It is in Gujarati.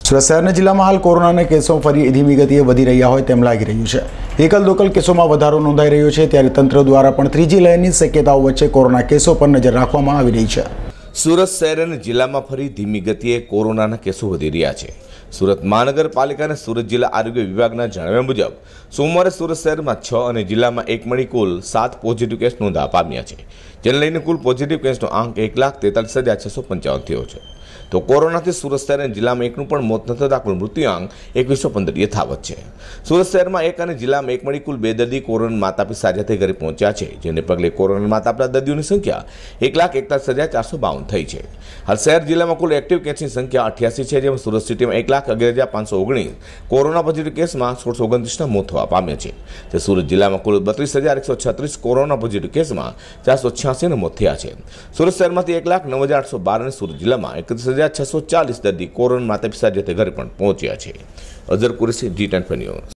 સુરત શહેરના જિલ્લામાં હાલ કોરોનાના કેસો ફરી ધીમી ગતિએ વધી રહ્યા હોય તેમ લાગી રહ્યું છે। એકલ દોકલ કેસોમાં વધારો નોંધાઈ રહ્યો છે, ત્યારે તંત્ર દ્વારા પણ ત્રીજી લહેરની શક્યતાઓ વચ્ચે કોરોના કેસો પર નજર રાખવામાં આવી રહી છે। સુરત શહેર અને જિલ્લામાં ફરી ધીમી ગતિએ કોરોનાના કેસો વધી રહ્યા છે। સુરત મહાનગરપાલિકા અને સુરત જિલ્લા આરોગ્ય વિભાગના જણાવ્યા મુજબ સોમવારે સુરત શહેરમાં 6 અને જિલ્લામાં એક મળી કુલ 7 પોઝિટિવ કેસ નોંધવા પામ્યા છે, જેને લઈને કુલ પોઝિટિવ કેસનો આંક 1,43,655 થયો છે। તો કોરોનાથી સુરત શહેર અને જિલ્લામાં એકનું પણ મોત ન થતાં કુલ મૃત્યુઆંક 2115 યથાવત છે। સુરત શહેરમાં એક અને જિલ્લામાં એક મળી કુલ 2 દર્દી કોરોના માતા પિતા સાજા થઈ ઘરે પહોંચ્યા છે, જેને પગલે કોરોના માતા પિતા દર્દીઓની સંખ્યા 1,41,452 થઈ છે। હાલ શહેર જિલ્લામાં કુલ એક્ટિવ કેસની સંખ્યા 88 છે, જેમાં સુરત સિટીમાં 1,11,519 કોરોના પોઝિટિવ કેસમાં 1629ના મોત થવા પામ્યા છે, તે સુરત જિલ્લામાં કુલ 32,136 કોરોના પોઝિટિવ કેસમાં 486ના મોત થયા છે। સુરત શહેરમાંથી 1,09,812 અને સુરત જિલ્લામાં 31,640 દર્દી કોરોના માતા પિતા સાથે ઘરે પણ પહોંચ્યા છે। Azhar Qureshi, G10 news.